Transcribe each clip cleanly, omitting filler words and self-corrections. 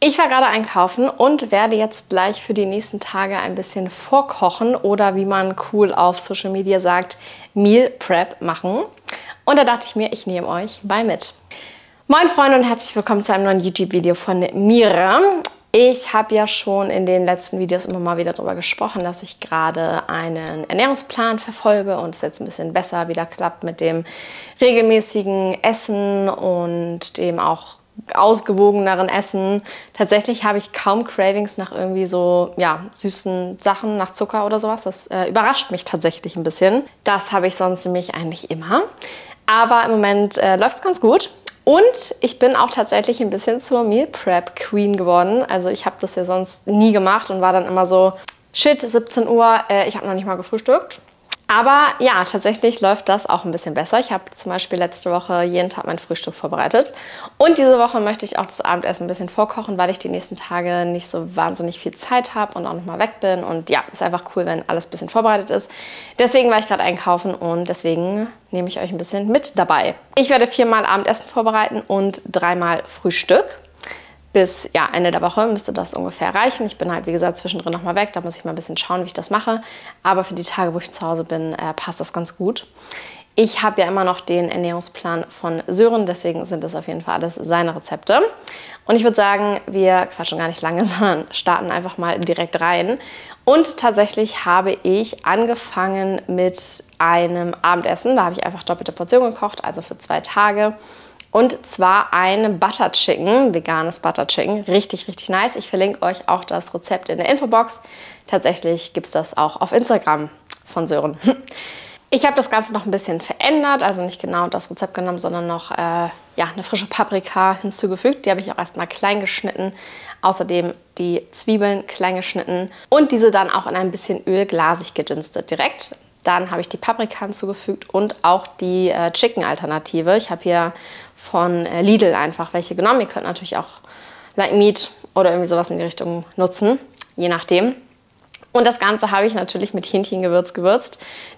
Ich war gerade einkaufen und werde jetzt gleich für die nächsten Tage ein bisschen vorkochen oder wie man cool auf Social Media sagt, Meal Prep machen. Und da dachte ich mir, ich nehme euch bei mit. Moin Freunde und herzlich willkommen zu einem neuen YouTube-Video von mir. Ich habe ja schon in den letzten Videos immer mal wieder darüber gesprochen, dass ich gerade einen Ernährungsplan verfolge und es jetzt ein bisschen besser wieder klappt mit dem regelmäßigen Essen und dem auch ausgewogeneren Essen. Tatsächlich habe ich kaum Cravings nach irgendwie so süßen Sachen, nach Zucker oder sowas. Das überrascht mich tatsächlich ein bisschen. Das habe ich sonst nämlich eigentlich immer. Aber im Moment läuft es ganz gut. Und ich bin auch tatsächlich ein bisschen zur Meal Prep Queen geworden. Also ich habe das ja sonst nie gemacht und war dann immer so, shit, 17 Uhr, ich habe noch nicht mal gefrühstückt. Aber ja, tatsächlich läuft das auch ein bisschen besser. Ich habe zum Beispiel letzte Woche jeden Tag mein Frühstück vorbereitet. Und diese Woche möchte ich auch das Abendessen ein bisschen vorkochen, weil ich die nächsten Tage nicht so wahnsinnig viel Zeit habe und auch noch mal weg bin. Und ja, ist einfach cool, wenn alles ein bisschen vorbereitet ist. Deswegen war ich gerade einkaufen und deswegen nehme ich euch ein bisschen mit dabei. Ich werde 4-mal Abendessen vorbereiten und 3-mal Frühstück. Bis Ende der Woche müsste das ungefähr reichen. Ich bin halt, wie gesagt, zwischendrin noch mal weg. Da muss ich mal ein bisschen schauen, wie ich das mache. Aber für die Tage, wo ich zu Hause bin, passt das ganz gut. Ich habe ja immer noch den Ernährungsplan von Sören. Deswegen sind das auf jeden Fall alles seine Rezepte. Und ich würde sagen, wir quatschen gar nicht lange, sondern starten einfach mal direkt rein. Und tatsächlich habe ich angefangen mit einem Abendessen. Da habe ich einfach doppelte Portion gekocht, also für 2 Tage. Und zwar ein Butter Chicken, veganes Butter Chicken. Richtig, richtig nice. Ich verlinke euch auch das Rezept in der Infobox. Tatsächlich gibt es das auch auf Instagram von Sören. Ich habe das Ganze noch ein bisschen verändert, also nicht genau das Rezept genommen, sondern noch eine frische Paprika hinzugefügt. Die habe ich auch erstmal klein geschnitten. Außerdem die Zwiebeln klein geschnitten und diese dann auch in ein bisschen Öl glasig gedünstet direkt. Dann habe ich die Paprika hinzugefügt und auch die Chicken-Alternative. Ich habe hier von Lidl einfach welche genommen. Ihr könnt natürlich auch Like Meat oder irgendwie sowas in die Richtung nutzen, je nachdem. Und das Ganze habe ich natürlich mit Hähnchengewürz gewürzt,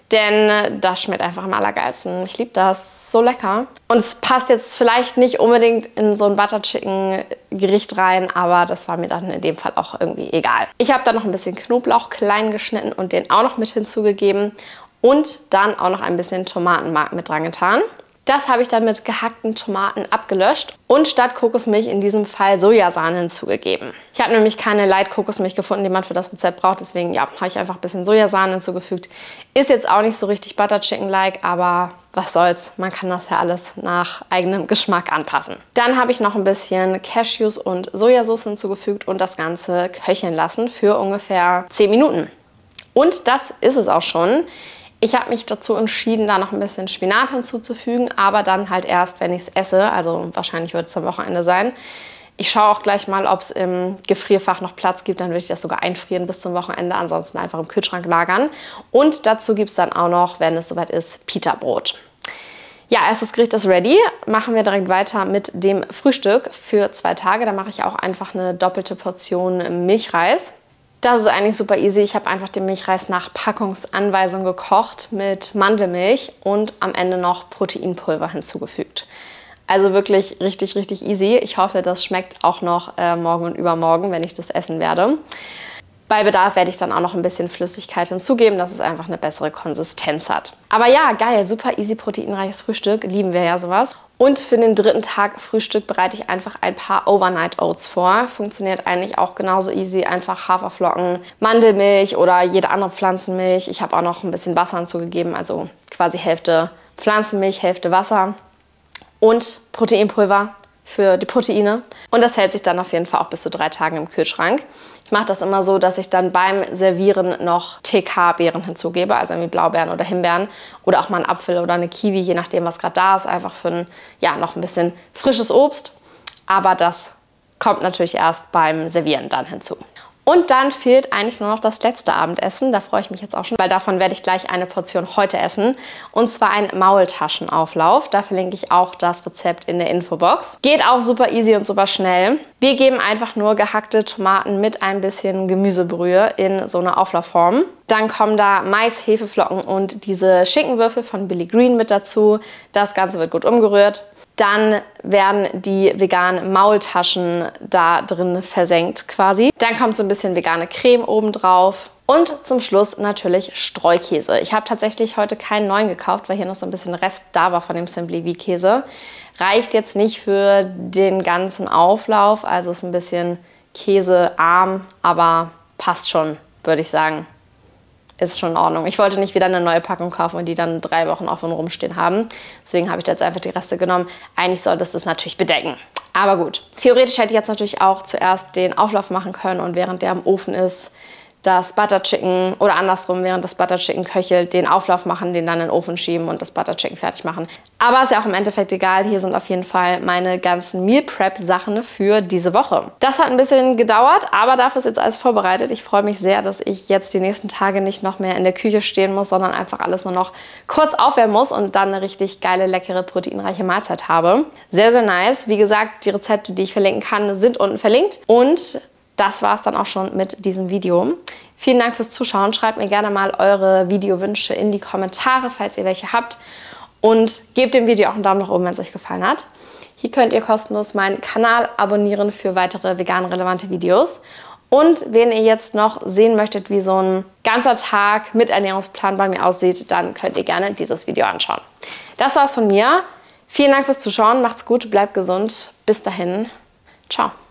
denn das schmeckt einfach am allergeilsten. Ich liebe das, so lecker. Und es passt jetzt vielleicht nicht unbedingt in so ein Butter Chicken Gericht rein, aber das war mir dann in dem Fall auch irgendwie egal. Ich habe dann noch ein bisschen Knoblauch klein geschnitten und den auch noch mit hinzugegeben und dann auch noch ein bisschen Tomatenmark mit dran getan. Das habe ich dann mit gehackten Tomaten abgelöscht und statt Kokosmilch in diesem Fall Sojasahne hinzugegeben. Ich habe nämlich keine Light-Kokosmilch gefunden, die man für das Rezept braucht, deswegen habe ich einfach ein bisschen Sojasahne hinzugefügt. Ist jetzt auch nicht so richtig Butter Chicken-like, aber was soll's, man kann das ja alles nach eigenem Geschmack anpassen. Dann habe ich noch ein bisschen Cashews und Sojasauce hinzugefügt und das Ganze köcheln lassen für ungefähr 10 Minuten. Und das ist es auch schon. Ich habe mich dazu entschieden, da noch ein bisschen Spinat hinzuzufügen, aber dann halt erst, wenn ich es esse. Also wahrscheinlich wird es am Wochenende sein. Ich schaue auch gleich mal, ob es im Gefrierfach noch Platz gibt. Dann würde ich das sogar einfrieren bis zum Wochenende. Ansonsten einfach im Kühlschrank lagern. Und dazu gibt es dann auch noch, wenn es soweit ist, Pita-Brot. Ja, erstes Gericht ist ready. Machen wir direkt weiter mit dem Frühstück für 2 Tage. Da mache ich auch einfach eine doppelte Portion Milchreis. Das ist eigentlich super easy. Ich habe einfach den Milchreis nach Packungsanweisung gekocht mit Mandelmilch und am Ende noch Proteinpulver hinzugefügt. Also wirklich richtig, richtig easy. Ich hoffe, das schmeckt auch noch morgen und übermorgen, wenn ich das essen werde. Bei Bedarf werde ich dann auch noch ein bisschen Flüssigkeit hinzugeben, dass es einfach eine bessere Konsistenz hat. Aber ja, geil, super easy proteinreiches Frühstück. Lieben wir ja sowas. Und für den 3. Tag Frühstück bereite ich einfach ein paar Overnight Oats vor. Funktioniert eigentlich auch genauso easy. Einfach Haferflocken, Mandelmilch oder jede andere Pflanzenmilch. Ich habe auch noch ein bisschen Wasser hinzugegeben, also quasi Hälfte Pflanzenmilch, Hälfte Wasser und Proteinpulver für die Proteine. Und das hält sich dann auf jeden Fall auch bis zu 3 Tagen im Kühlschrank. Ich mache das immer so, dass ich dann beim Servieren noch TK-Beeren hinzugebe, also irgendwie Blaubeeren oder Himbeeren oder auch mal einen Apfel oder eine Kiwi, je nachdem, was gerade da ist, einfach für noch ein bisschen frisches Obst. Aber das kommt natürlich erst beim Servieren dann hinzu. Und dann fehlt eigentlich nur noch das letzte Abendessen. Da freue ich mich jetzt auch schon, weil davon werde ich gleich eine Portion heute essen. Und zwar ein Maultaschenauflauf. Da verlinke ich auch das Rezept in der Infobox. Geht auch super easy und super schnell. Wir geben einfach nur gehackte Tomaten mit ein bisschen Gemüsebrühe in so eine Auflaufform. Dann kommen da Mais, Hefeflocken und diese Schinkenwürfel von Billy Green mit dazu. Das Ganze wird gut umgerührt. Dann werden die veganen Maultaschen da drin versenkt quasi. Dann kommt so ein bisschen vegane Creme oben drauf. Und zum Schluss natürlich Streukäse. Ich habe tatsächlich heute keinen neuen gekauft, weil hier noch so ein bisschen Rest da war von dem Simply Wie Käse. Reicht jetzt nicht für den ganzen Auflauf, also ist ein bisschen käsearm, aber passt schon, würde ich sagen. Ist schon in Ordnung. Ich wollte nicht wieder eine neue Packung kaufen und die dann 3 Wochen offen rumstehen haben. Deswegen habe ich jetzt einfach die Reste genommen. Eigentlich sollte es das natürlich bedecken. Aber gut. Theoretisch hätte ich jetzt natürlich auch zuerst den Auflauf machen können und während der im Ofen ist, das Butter Chicken oder andersrum, während das Butter Chicken köchelt, den Auflauf machen, den dann in den Ofen schieben und das Butter Chicken fertig machen. Aber ist ja auch im Endeffekt egal. Hier sind auf jeden Fall meine ganzen Meal Prep Sachen für diese Woche. Das hat ein bisschen gedauert, aber dafür ist jetzt alles vorbereitet. Ich freue mich sehr, dass ich jetzt die nächsten Tage nicht noch mehr in der Küche stehen muss, sondern einfach alles nur noch kurz aufwärmen muss und dann eine richtig geile, leckere, proteinreiche Mahlzeit habe. Sehr, sehr nice. Wie gesagt, die Rezepte, die ich verlinken kann, sind unten verlinkt. Und das war es dann auch schon mit diesem Video. Vielen Dank fürs Zuschauen. Schreibt mir gerne mal eure Videowünsche in die Kommentare, falls ihr welche habt. Und gebt dem Video auch einen Daumen nach oben, wenn es euch gefallen hat. Hier könnt ihr kostenlos meinen Kanal abonnieren für weitere vegan relevante Videos. Und wenn ihr jetzt noch sehen möchtet, wie so ein ganzer Tag mit Ernährungsplan bei mir aussieht, dann könnt ihr gerne dieses Video anschauen. Das war's von mir. Vielen Dank fürs Zuschauen. Macht's gut, bleibt gesund. Bis dahin. Ciao.